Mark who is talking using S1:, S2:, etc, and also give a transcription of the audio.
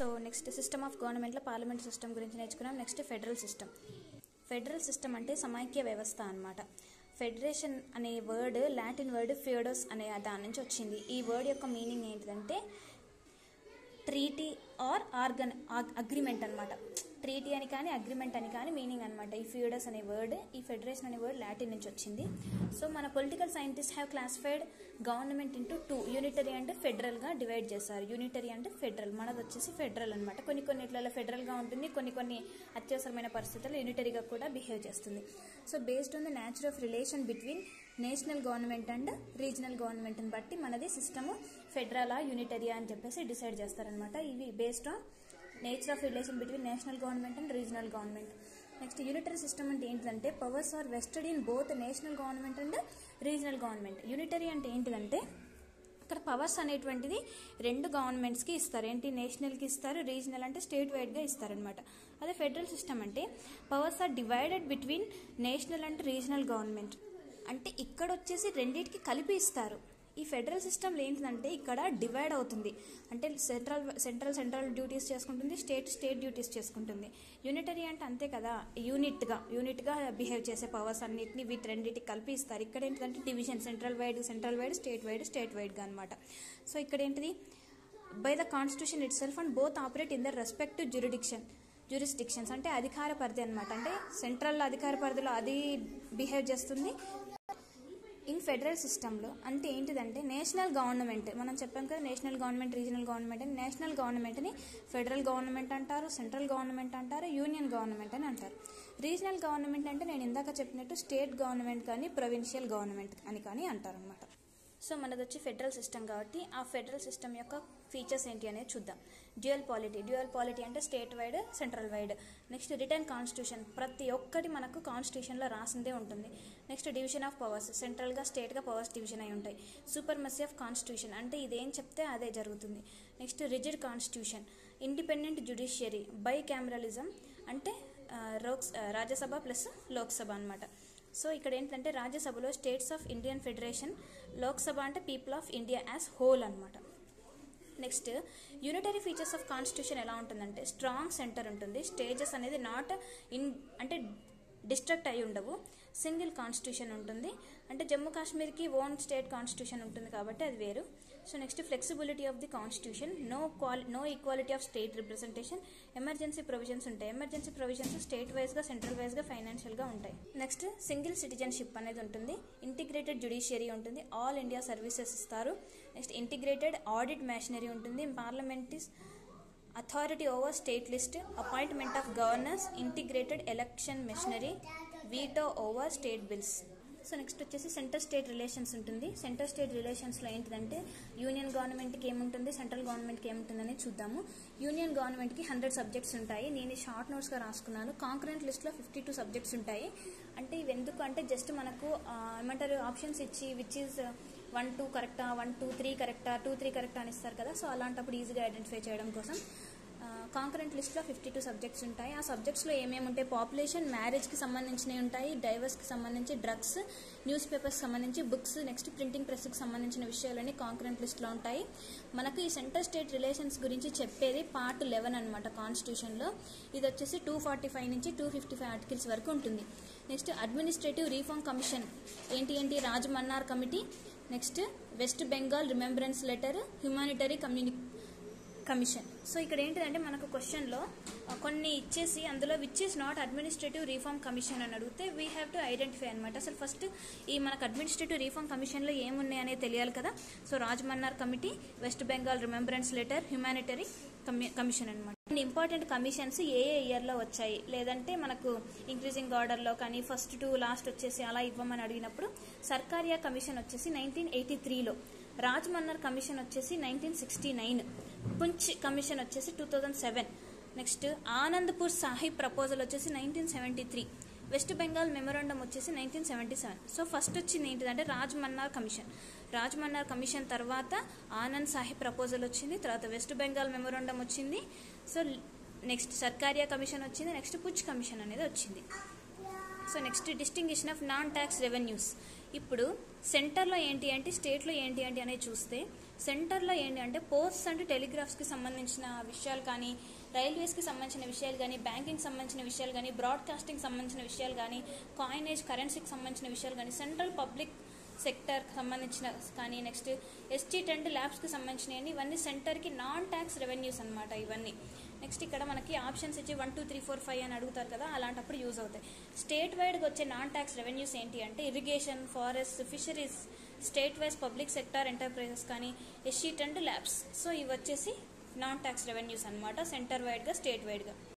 S1: So next system of గవర్నమెంట్లో parliament system గురించి నేర్చుకున్నాం. Next federal system. Federal system అంటే సమైక్య వ్యవస్థ అన్నమాట. ఫెడరేషన్ అనే వర్డ్ లాటిన్ వర్డ్ ఫియోడోస్ అనే దాని నుంచి వచ్చింది. ఈ వర్డ్ యొక్క మీనింగ్ ఏంటిదంటే ట్రీటీ ఆర్ అగ్రిమెంట్ అనమాట. ట్రీటీ అని కానీ అగ్రిమెంట్ అని కానీ మీనింగ్ అనమాట ఈ ఫియోడస్ అనే వర్డ్. ఈ ఫెడరేషన్ అనే వర్డ్ లాటిన్ నుంచి వచ్చింది. సో మన political scientist have classified government into 2, unitary అంటే ఫెడరల్గా డివైడ్ చేశారు. యూనిటరీ అంటే ఫెడరల్, మనది వచ్చేసి ఫెడరల్ అనమాట. కొన్ని ఇట్లలో ఫెడరల్గా ఉంటుంది, కొన్ని అత్యవసరమైన పరిస్థితుల్లో యూనిటరీగా కూడా బిహేవ్ చేస్తుంది. So based on the nature of relation between national government and regional గవర్నమెంట్ని బట్టి మనది సిస్టము ఫెడరలా యూనిటరీయా అని చెప్పేసి డిసైడ్ చేస్తారనమాట. ఇవి based on nature of relation between national government and regional government. Next unitary system అంటే ఏంటిదంటే powers are vested in both national government and regional government. Unitary అంటే ఏంటిదంటే ఇక్కడ పవర్స్ అనేటువంటిది 2 గవర్నమెంట్స్కి ఇస్తారు. ఏంటి, నేషనల్కి ఇస్తారు, రీజనల్ అంటే స్టేట్ వైడ్గా ఇస్తారనమాట. అదే ఫెడరల్ సిస్టమ్ అంటే powers are divided between national and regional government. అంటే ఇక్కడ వచ్చేసి రెండింటికి కలిపి ఇస్తారు. ఈ ఫెడరల్ సిస్టమ్లో ఏంటంటే ఇక్కడ డివైడ్ అవుతుంది. అంటే సెంట్రల్ డ్యూటీస్ చేసుకుంటుంది, స్టేట్ డ్యూటీస్ చేసుకుంటుంది. యూనిటరీ అంటే అంతే కదా, యూనిట్గా బిహేవ్ చేసే పవర్స్ అన్నిటిని వీటి రెండింటికి కలిపి ఇస్తారు. ఇక్కడ ఏంటంటే డివిజన్, సెంట్రల్ వైడ్, స్టేట్ వైడ్గా అనమాట. సో ఇక్కడ ఏంటిది by the constitution itself and both operate in the respective jurisdictions. అంటే అధికార పరిధి అనమాట. అంటే సెంట్రల్ అధికార పరిధిలో అది బిహేవ్ చేస్తుంది. ఇన్ ఫెడరల్ సిస్టంలో అంటే ఏంటిదంటే నేషనల్ గవర్నమెంట్, మనం చెప్పాం కదా నేషనల్ గవర్నమెంట్, రీజనల్ గవర్నమెంట్ అని. నేషనల్ గవర్నమెంట్ని ఫెడరల్ గవర్నమెంట్ అంటారు, సెంట్రల్ గవర్నమెంట్ అంటారు, యూనియన్ గవర్నమెంట్ అని అంటారు. రీజనల్ గవర్నమెంట్ అంటే నేను ఇందాక చెప్పినట్టు స్టేట్ గవర్నమెంట్ కానీ ప్రొవిన్షియల్ గవర్నమెంట్ అని కానీ అంటారు అనమాట. సో మనది వచ్చి ఫెడరల్ సిస్టమ్ కాబట్టి ఆ ఫెడరల్ సిస్టమ్ యొక్క ఫీచర్స్ ఏంటి అనేది చూద్దాం. డ్యూయల్ పాలిటీ అంటే state wide, central wide. Next written constitution, ప్రతి ఒక్కటి మనకు కాన్స్టిట్యూషన్లో రాసిందే ఉంటుంది. నెక్స్ట్ డివిజన్ ఆఫ్ పవర్స్, సెంట్రల్గా స్టేట్గా పవర్స్ డివిజన్ అయి ఉంటాయి. సూపర్మసీ ఆఫ్ కాన్స్టిట్యూషన్ అంటే ఇదేం చెప్తే అదే జరుగుతుంది. Next rigid constitution, independent judiciary, bicameralism అంటే రాజ్యసభ ప్లస్ లోక్సభ అనమాట. సో ఇక్కడ ఏంటంటే రాజ్యసభలో states of Indian federation, Lok Sabha అంటే people of India as whole అనమాట. నెక్స్ట్ యూనిటరీ ఫీచర్స్ ఆఫ్ కాన్స్టిట్యూషన్ ఎలా ఉంటుందంటే స్ట్రాంగ్ సెంటర్ ఉంటుంది. స్టేజెస్ అనేది నాట్ అంటే డిస్ట్రక్ట్ అయి ఉండవు. సింగిల్ కాన్స్టిట్యూషన్ ఉంటుంది. అంటే జమ్మూ కాశ్మీర్కి ఓన్ స్టేట్ కాన్స్టిట్యూషన్ ఉంటుంది కాబట్టి అది వేరు. So next flexibility of the constitution, no equality of state representation, emergency provisions ఉంటాయి. ఎమర్జెన్సీ ప్రొవిజన్స్ స్టేట్ వైజ్గా, సెంట్రల్ వైజ్గా, ఫైనాన్షియల్గా ఉంటాయి. నెక్స్ట్ సింగిల్ సిటిజన్షిప్ అనేది ఉంటుంది. ఇంటిగ్రేటెడ్ జ్యుడిషియరీ ఉంటుంది. ఆల్ ఇండియా సర్వీసెస్ ఇస్తారు. నెక్స్ట్ ఇంటిగ్రేటెడ్ ఆడిట్ మెషినరీ ఉంటుంది. Parliament authority over state list, appointment of governors, integrated election machinery, veto over state bills. So next వచ్చేసి సెంటర్ స్టేట్ రిలేషన్స్ ఉంటుంది. Centre state రిలేషన్స్లో ఏంటిదంటే union గవర్నమెంట్కి ఏముంటుంది, central గవర్నమెంట్కి ఏముంటుందని చూద్దాము. యూనియన్ గవర్నమెంట్కి 100 సబ్జెక్ట్స్ ఉంటాయి. నేను షార్ట్ నోట్స్గా రాసుకున్నాను. కాంకరెంట్ లిస్ట్లో 52 సబ్జెక్ట్స్ ఉంటాయి. అంటే ఇవి ఎందుకు అంటే జస్ట్ మనకు ఏమంటారు ఆప్షన్స్ ఇచ్చి విచ్ ఈజ్ 1, 2 కరెక్టా, 1, 2, 3 కరెక్టా, 2, 3 కరెక్టా అని ఇస్తారు కదా. సో అలాంటప్పుడు ఈజీగా ఐడెంటిఫై చేయడం కోసం కాంకరెంట్ లిస్ట్లో 52 సబ్జెక్ట్స్ ఉంటాయి. ఆ సబ్జెక్ట్స్లో ఏమేమి ఉంటాయి, పాపులేషన్, మ్యారేజ్కి సంబంధించినవి ఉంటాయి, డైవర్స్కి సంబంధించి, డ్రగ్స్, న్యూస్ పేపర్స్కి సంబంధించి, బుక్స్, నెక్స్ట్ ప్రింటింగ్ ప్రెస్కి సంబంధించిన విషయాలన్నీ కాంకరెంట్ లిస్ట్లో ఉంటాయి. మనకు ఈ సెంటర్ స్టేట్ రిలేషన్స్ గురించి చెప్పేది పార్ట్ 11 అనమాట కాన్స్టిట్యూషన్లో. ఇది వచ్చేసి 245 నుంచి 255 ఆర్టికల్స్ వరకు ఉంటుంది. నెక్స్ట్ అడ్మినిస్ట్రేటివ్ రీఫార్మ్ కమిషన్ ఏంటి, Rajamannar committee, next West Bengal remembrance letter, humanitary commission. So ఇక్కడ ఏంటిదంటే మనకు క్వశ్చన్లో కొన్ని ఇచ్చేసి అందులో which is not administrative reform commission అని అడిగితే వీ హ్యావ్ టు ఐడెంటిఫై అనమాట. అసలు ఫస్ట్ ఈ మనకు అడ్మినిస్ట్రేటివ్ రీఫార్మ్ కమిషన్లో ఏమున్నాయి అనేది తెలియాలి కదా. So Rajamannar committee, West Bengal remembrance letter, humanitary commission అనమాట. ఇంపార్టెంట్ కమిషన్స్ ఏ ఇయర్లో వచ్చాయి, లేదంటే మనకు ఇంక్రీజింగ్ ఆర్డర్లో కానీ ఫస్ట్ టు లాస్ట్ వచ్చేసి అలా ఇవ్వమని అడిగినప్పుడు సర్కారియా కమిషన్ వచ్చేసి 1983లో, రాజమన్నార్ కమిషన్ వచ్చేసి 1969, పుంచ్ కమిషన్ వచ్చేసి 2007, నెక్స్ట్ ఆనంద్పూర్ సాహిబ్ ప్రపోజల్ వచ్చేసి 1973, వెస్ట్ బెంగాల్ మెమోరాండం వచ్చేసి 1977. సో ఫస్ట్ వచ్చింది ఏంటిదంటే రాజమన్నార్ కమిషన్ తర్వాత ఆనంద్ సాహిబ్ ప్రపోజల్ వచ్చింది, తర్వాత వెస్ట్ బెంగాల్ మెమోరాండం వచ్చింది. సో నెక్స్ట్ సర్కారియా కమిషన్ వచ్చింది, నెక్స్ట్ పుంచ్ కమిషన్ అనేది వచ్చింది. So next distinction of non tax revenues. ఇప్పుడు సెంటర్లో ఏంటి అంటే స్టేట్లో ఏంటి అంటే అనేది చూస్తే సెంటర్లో ఏంటి అంటే పోస్ట్స్ అండ్ టెలిగ్రాఫ్స్కి సంబంధించిన విషయాలు కానీ, రైల్వేస్కి సంబంధించిన విషయాలు కానీ, బ్యాంకింగ్ సంబంధించిన విషయాలు కానీ, బ్రాడ్కాస్టింగ్ సంబంధించిన విషయాలు కానీ, కాయినేజ్ కరెన్సీకి సంబంధించిన విషయాలు కానీ, సెంట్రల్ పబ్లిక్ సెక్టర్కి సంబంధించిన కానీ, నెక్స్ట్ ST10 ల్యాబ్స్కి సంబంధించినవి ఇవన్నీ సెంటర్కి నాన్ ట్యాక్స్ రెవెన్యూస్ అనమాట ఇవన్నీ. నెక్స్ట్ ఇక్కడ మనకి ఆప్షన్స్ ఇచ్చి 1 2 3 4 5 అని అడుగుతారు కదా, అలాంటప్పుడు యూజ్ అవుతాయి. స్టేట్ వైడ్గా వచ్చే నాన్ ట్యాక్స్ రెవెన్యూస్ ఏంటి అంటే irrigation, forest, fisheries, state wise public sector enterprises కానీ, ST10 ల్యాబ్స్. సో ఇవి వచ్చేసి నాన్ ట్యాక్స్ రెవెన్యూస్ అనమాట, సెంటర్ వైడ్గా, స్టేట్ వైడ్గా.